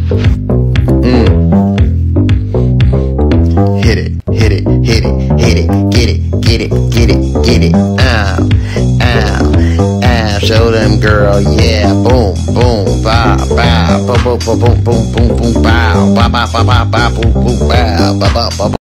Hit it, hit it, hit it, hit it, get it, get it, get it, get it. Ow, ow, ow. Show them, girl, yeah. Boom, boom, bow, bow, boom, boom, boom, boom, boom, boom, boom, bow, bow, bow, bow, bow, boom, boom, bow, bow, bow, bow.